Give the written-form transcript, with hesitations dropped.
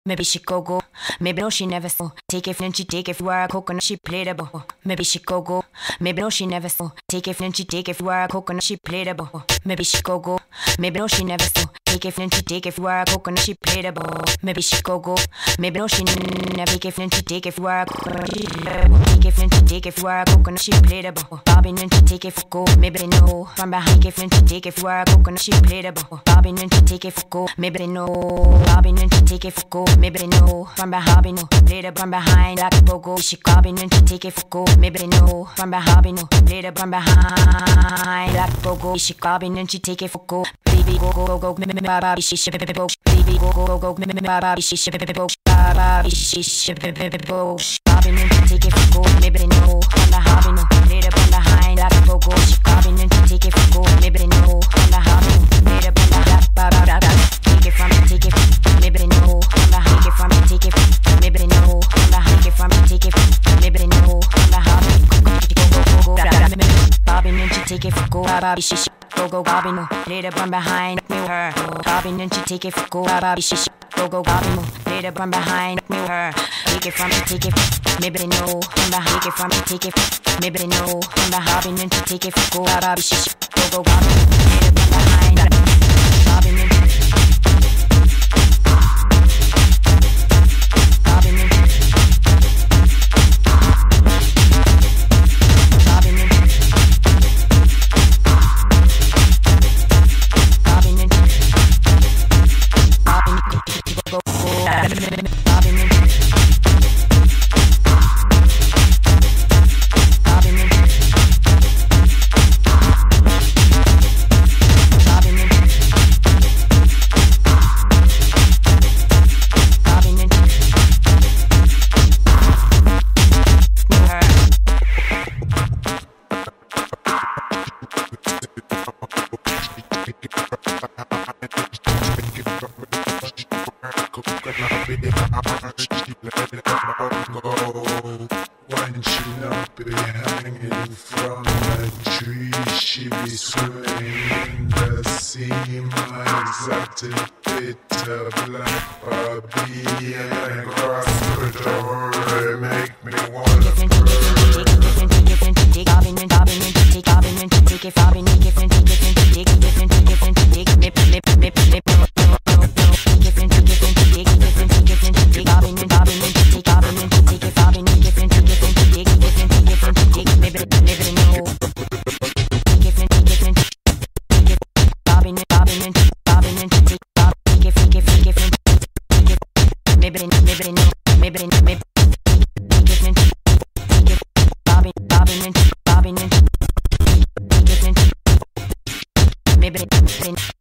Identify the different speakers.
Speaker 1: Maybe she go, maybe no she never saw. Take it and she take it for a coconut, she played a ball. Maybe she go, maybe no she never saw. Take it and she take it for a coconut, she played a ball. Maybe she go, maybe no she never saw. Take it and she take it for a coconut, she played a ball. Maybe she go, maybe no she never take it and she take it for a coconut. Take it and she take it for a coconut, she played a ball. Bobby and she take it for go, maybe they know. From behind it and she take it for a coconut, she played a ball. Bobby and she take it for go, maybe they know. Bobby and she take it for go. Maybe they know from behind, no. Later from behind, like a go. She carbon and she take it for go. Maybe they know from behind, no. Later from behind, like a go. She carbon and she take it for go. Baby go, me Barbie, she ship it go. Baby go, me Barbie, she ship it go. Barbie, she ship it go. Carbon and she take it for go. Maybe they know from behind, no. Later from behind, like a go. She carbon and she take it for go. Maybe they know from behind, no. Later from behind, take it from me, take it. Maybe they know from behind. Take it from me, take it. Maybe they know from behind. Take it from me, take it. Maybe they know from behind. Go. Bobby and she take it for go. Bobby she go. Bobby no. Later from behind me her. Bobby and she take it for go. Bobby she go. Bobby no. Later from behind me her. Take it from me, take it. Maybe they know from behind. Take it from me, take it. Maybe they know from behind. Bobby and she take it for go. Bobby she go. Bobby later from behind. Bobby and
Speaker 2: When she not be hanging from a tree, she be swimming in the sea. My exotic bit of Black-Barbie and across the door, make me wanna
Speaker 1: maybe